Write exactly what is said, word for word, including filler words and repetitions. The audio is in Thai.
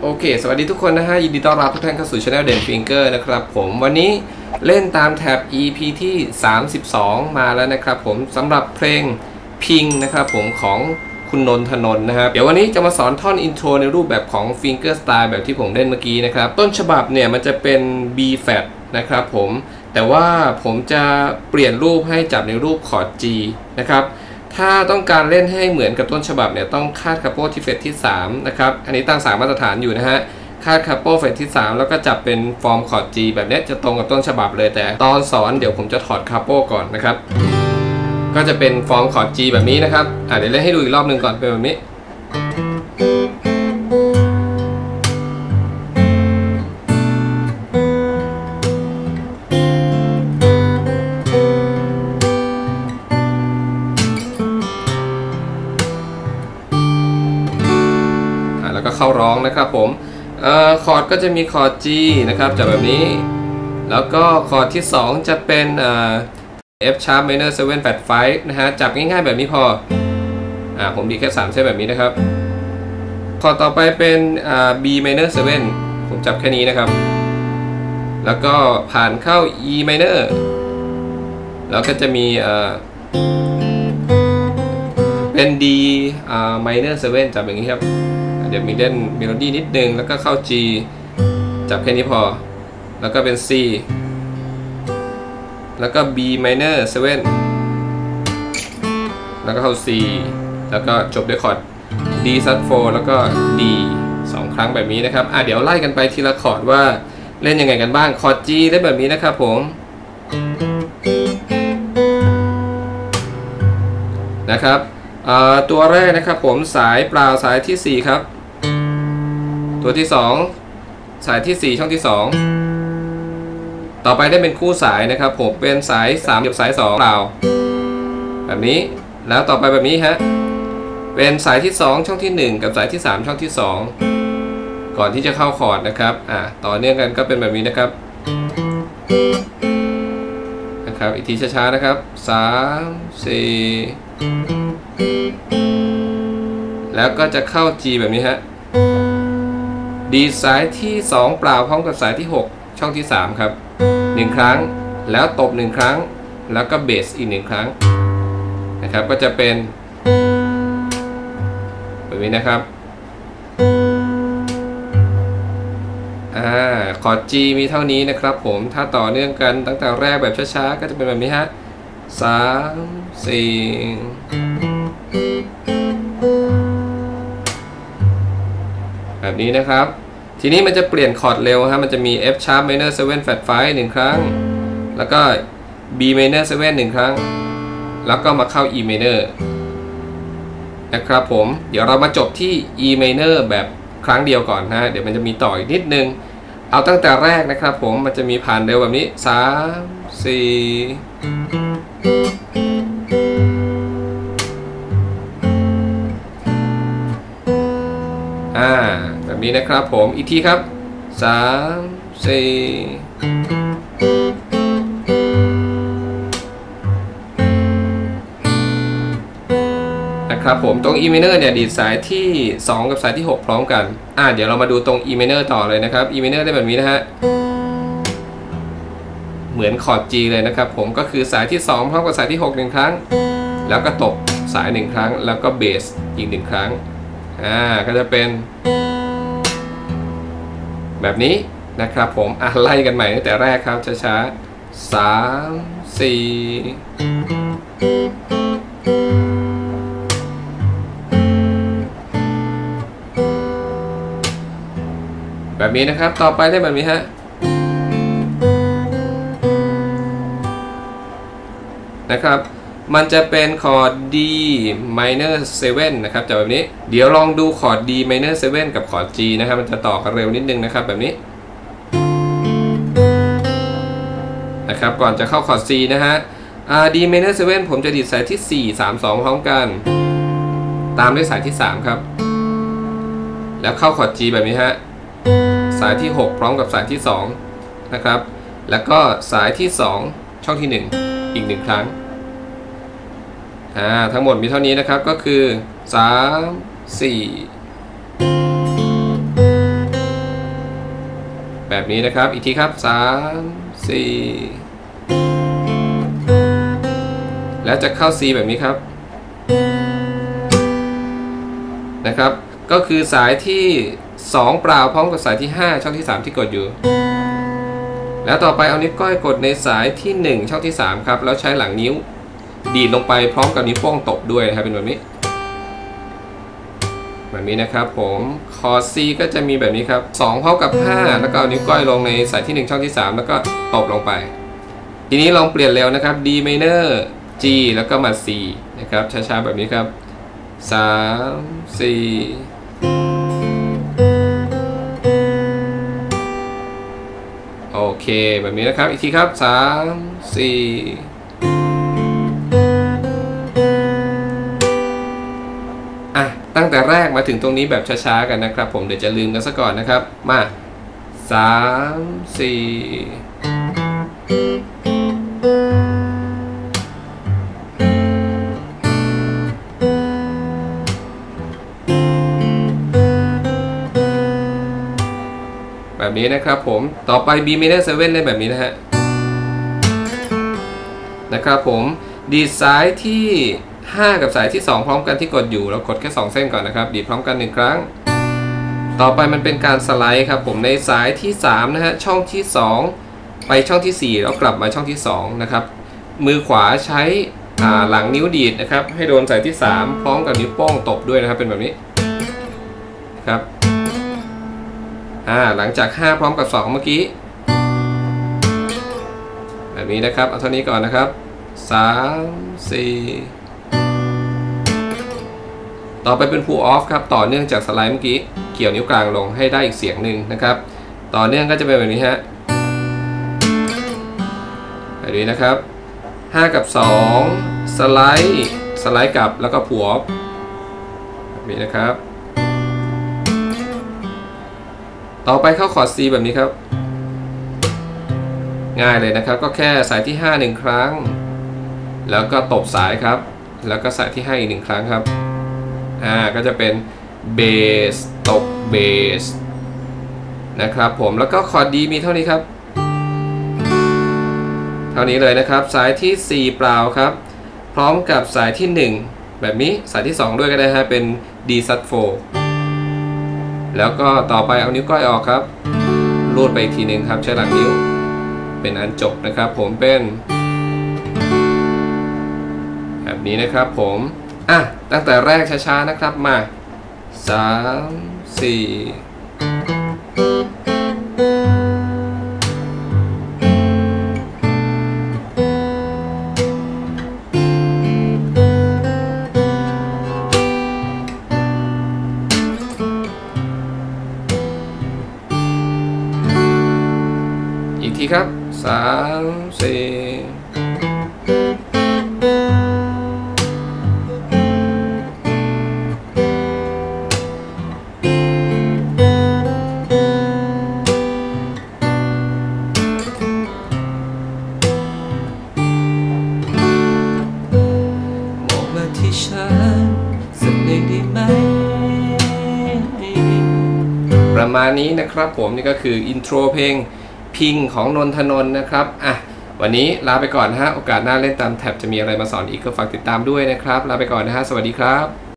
โอเคสวัสดีทุกคนนะฮะยินดีต้อนรับทุกท่านเข้าสู่ Channel เด่นฟิงเกอร์นะครับผมวันนี้เล่นตามแท็บ อี พี ที่สามสิบสองมาแล้วนะครับผมสำหรับเพลงพิงนะครับผมของคุณนนทนนท์นะครับเดี๋ยววันนี้จะมาสอนท่อนอินโทรในรูปแบบของฟิงเกอร์สไตล์แบบที่ผมเล่นเมื่อกี้นะครับต้นฉบับเนี่ยมันจะเป็น B flat นะครับผมแต่ว่าผมจะเปลี่ยนรูปให้จับในรูปคอร์ด G นะครับถ้าต้องการเล่นให้เหมือนกับต้นฉบับเนี่ยต้องคาดคัพโปที่เฟรตที่สามนะครับอันนี้ตั้งสามมาตรฐานอยู่นะฮะคาดคัพโปเฟรตที่สามแล้วก็จับเป็นฟอร์มคอร์ด G แบบนี้จะตรงกับต้นฉบับเลยแต่ตอนสอนเดี๋ยวผมจะถอดคัพโปก่อนนะครับก็จะเป็นฟอร์มคอร์ด G แบบนี้นะครับอ่ะเดี๋ยวเล่นให้ดูอีกรอบหนึ่งก่อนเป็นแบบนี้แล้วก็เข้าร้องนะครับผมเอ่อคอร์ดก็จะมีคอร์ด G นะครับจับแบบนี้แล้วก็คอร์ดที่สองจะเป็นเอ่อ F sharp minor เซเว่น flat ไฟว์ นะฮะจับง่ายๆแบบนี้พออ่าผมดีแค่สามเส้นแบบนี้นะครับคอร์ดต่อไปเป็นอ่า B minor เซเว่นผมจับแค่นี้นะครับแล้วก็ผ่านเข้า E minor แล้วก็จะมีเอ่อเป็น D อ่า minor เซเว่นจับอย่างนี้ครับเดี๋ยวมีเล่นเมโลดี้นิดนึงแล้วก็เข้า G จับแค่นี้พอแล้วก็เป็น C แล้วก็ B minor เซเว่นแล้วก็เข้า C แล้วก็จบด้วยคอร์ด D sharp โฟร์แล้วก็ D สองครั้งแบบนี้นะครับอ่ะเดี๋ยวไล่กันไปทีละคอร์ดว่าเล่นยังไงกันบ้างคอร์ด G เล่นแบบนี้นะครับผมนะครับตัวแรกนะครับผมสายเปล่าสายที่สี่ครับตัวที่สองสายที่สี่ช่องที่สองต่อไปได้เป็นคู่สายนะครับผมเป็นสายสามกับสายสองเปล่าแบบนี้แล้วต่อไปแบบนี้ฮะเป็นสายที่สองช่องที่หนึ่งกับสายที่สามช่องที่สองก่อนที่จะเข้าคอร์ดนะครับอ่ะต่อเนื่องกันก็เป็นแบบนี้นะครับนะครับอีกทีช้าๆนะครับสามสี่แล้วก็จะเข้า G แบบนี้ฮะดีสายที่สองเปล่าพร้อมกับสายที่หกช่องที่สามครับหนึ่งครั้งแล้วตบหนึ่งครั้งแล้วก็เบสอีกหนึ่งครั้งนะครับก็จะเป็นแบบนี้นะครับอ่าคอร์ด G มีเท่านี้นะครับผมถ้าต่อเนื่องกันตั้งแต่แรกแบบช้าๆก็จะเป็นแบบนี้ฮะสามสี่แบบนี้นะครับทีนี้มันจะเปลี่ยนคอร์ดเร็วฮะมันจะมี F sharp minor เซเว่น flat ไฟว์ หนึ่งครั้งแล้วก็ B minor เซเว่น หนึ่งครั้งแล้วก็มาเข้า E minor นะครับผมเดี๋ยวเรามาจบที่ E minor แบบครั้งเดียวก่อนนะเดี๋ยวมันจะมีต่ออีกนิดนึงเอาตั้งแต่แรกนะครับผมมันจะมีผ่านเร็วแบบนี้สามสี่อ่าแบบนี้นะครับผมอีกทีครับสามสี่นะครับผมตรง E minor เนี่ยดีดสายที่สองกับสายที่หกพร้อมกันอ่าเดี๋ยวเรามาดูตรง E minor ต่อเลยนะครับ E minor ได้แบบนี้นะฮะเหมือนคอร์ด G เลยนะครับผมก็คือสายที่สองพร้อมกับสายที่หกหนึ่งครั้งแล้วก็ตบสายหนึ่งครั้งแล้วก็เบสอีกหนึ่งครั้งอ่าก็จะเป็นแบบนี้นะครับผมอ่ะไล่กันใหม่ตั้งแต่แรกครับช้าๆสามสี่แบบนี้นะครับต่อไปได้แบบนี้ฮะนะครับมันจะเป็นคอร์ด D minor เซเว่นนะครับจากแบบนี้เดี๋ยวลองดูคอร์ด D minor เซเว่นกับคอร์ด G นะครับมันจะต่อกันเร็วนิดนึงนะครับแบบนี้นะครับก่อนจะเข้าคอร์ด C นะฮะ D minor เซเว่นผมจะดีดสายที่สี่ สาม สองพร้อมกันตามด้วยสายที่สามครับแล้วเข้าคอร์ด G แบบนี้ฮะสายที่หกพร้อมกับสายที่สองนะครับแล้วก็สายที่สองช่องที่หนึ่งอีกหนึ่งครั้งอ่าทั้งหมดมีเท่านี้นะครับก็คือสาม สี่แบบนี้นะครับอีกทีครับสามสี่แล้วจะเข้า C แบบนี้ครับนะครับก็คือสายที่สองเปล่าพร้อมกับสายที่ห้าช่องที่สามที่กดอยู่แล้วต่อไปเอานิ้วก้อยกดในสายที่หนึ่งช่องที่สามครับแล้วใช้หลังนิ้วดีดลงไปพร้อมกับนิ้วโป้งตบด้วยนะครับเป็นแบบนี้แบบนี้นะครับผมคอร์ด C ก็จะมีแบบนี้ครับสองเท่ากับห้าแล้วก็เอานิ้วก้อยลงในสายที่หนึ่งช่องที่สามแล้วก็ตบลงไปทีนี้ลองเปลี่ยนเร็วนะครับ D minor G แล้วก็มา C นะครับช้าๆแบบนี้ครับสามสี่โอเคแบบนี้นะครับอีกทีครับสามสี่อ่ะตั้งแต่แรกมาถึงตรงนี้แบบช้าๆกันนะครับผมเดี๋ยวจะลืมกันซะก่อนนะครับมาสามสี่แบบนี้นะครับผมต่อไป B minor เซเว่นเล่นแบบนี้นะฮะนะครับผมดีดสายที่ห้ากับสายที่สองพร้อมกันที่กดอยู่เรากดแค่สองเส้นก่อนนะครับดีดพร้อมกันหนึ่งครั้งต่อไปมันเป็นการสไลด์ครับผมในสายที่สามนะฮะช่องที่สองไปช่องที่สี่แล้วกลับมาช่องที่สองนะครับมือขวาใช้หลังนิ้วดีดนะครับให้โดนสายที่สามพร้อมกับนิ้วโป้งตบด้วยนะครับเป็นแบบนี้ครับอ่าหลังจากห้าพร้อมกับสองเมื่อกี้แบบนี้นะครับเอาเท่านี้ก่อนนะครับสามสี่ต่อไปเป็น pull off ครับต่อเนื่องจากสไลด์เมื่อกี้เกี่ยวนิ้วกลางลงให้ได้อีกเสียงหนึ่งนะครับต่อเนื่องก็จะเป็นแบบนี้ฮะแบบนี้นะครับห้ากับสองสไลด์สไลด์กลับแล้วก็ pull off แบบนี้นะครับต่อไปเข้าคอร์ด C แบบนี้ครับง่ายเลยนะครับก็แค่สายที่ห้าหนึ่งครั้งแล้วก็ตบสายครับแล้วก็สายที่ห้าอีกหนึ่งครั้งครับอ่าก็จะเป็นเบสตบเบสนะครับผมแล้วก็คอร์ด D มีเท่านี้ครับเท่านี้เลยนะครับสายที่สี่เปล่าครับพร้อมกับสายที่หนึ่งแบบนี้สายที่สองด้วยก็ได้ฮะเป็น D sus fourแล้วก็ต่อไปเอานิ้วก้อยออกครับรูดไปอีกทีหนึ่งครับใช้หลังนิ้วเป็นอันจบนะครับผมเป็นแบบนี้นะครับผมอ่ะตั้งแต่แรกช้าๆนะครับมาสามสี่อีกทีครับสามสี่ประมาณนี้นะครับผมนี่ก็คืออินโทรเพลงพิงของนนทนนท์นะครับอ่ะวันนี้ลาไปก่อนนะฮะโอกาสหน้าเล่นตามแท็บจะมีอะไรมาสอนอีกก็ฝากติดตามด้วยนะครับลาไปก่อนนะฮะสวัสดีครับ